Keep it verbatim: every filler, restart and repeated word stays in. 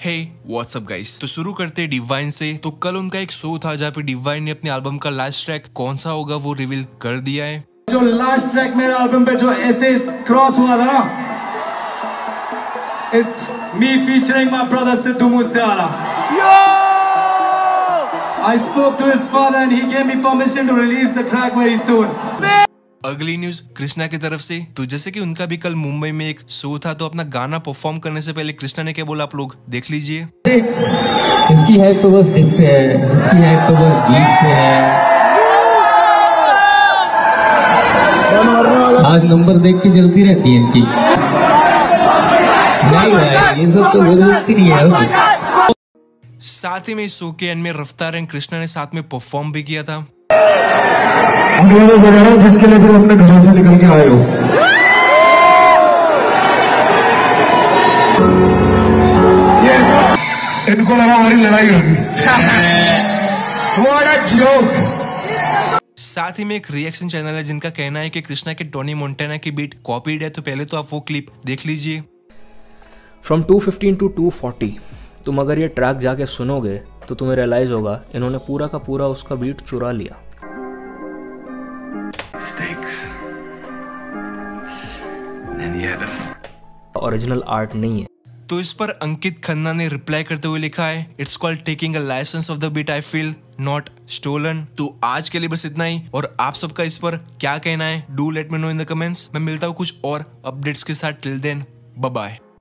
हे WhatsApp guys, तो शुरू करते डिवाइन से। तो कल उनका एक शो था जहाँ पे डिवाइन ने अपने एल्बम का लास्ट ट्रैक कौन सा होगा वो रिवील कर दिया है। जो लास्ट ट्रैक मेरे एल्बम पे जो ऐसे क्रॉस हुआ था ना, it's me featuring my brother Sidhu Moosewala. I spoke to his father and he gave me permission to release the track very soon. अगली न्यूज कृष्णा की तरफ से। तो जैसे कि उनका भी कल मुंबई में एक शो था, तो अपना गाना परफॉर्म करने से पहले कृष्णा ने क्या बोला आप लोग देख लीजिए। इसकी है तो बस इससे है, इसकी है तो बस बीट से है। आज नंबर देख के जल्दी रहती है इनकी। नहीं भाई, ये सब तो जरूरत ही नहीं है। साथ ही में इस शो के एंड में रफ्तार एंड कृष्णा ने साथ में परफॉर्म भी किया था। अगला वो बजा रहा हूं जिसके लिए तुम अपने घरों से निकल के आए हो। इनको लगा हमारी लड़ाई होगी। What a joke! साथ ही में एक रिएक्शन चैनल है जिनका कहना है कि कृष्णा के टोनी मोंटाना की बीट कॉपीड है। तो पहले तो आप वो क्लिप देख लीजिए। From two fifteen to two forty, तुम अगर ये ट्रैक जाके सुनोगे तो तुम्हें रियलाइज होगा इन्होंने पूरा का पूरा उसका बीट चुरा लिया। ओरिजिनल आर्ट नहीं है। तो इस पर अंकित खन्ना ने रिप्लाई करते हुए लिखा है, it's called taking a licence of the beat, I feel not stolen. तो आज के लिए बस इतना ही, और आप सबका इस पर क्या कहना है do let me know in the comments. मैं मिलता हूँ कुछ और अपडेट्स के साथ। Till then bye bye.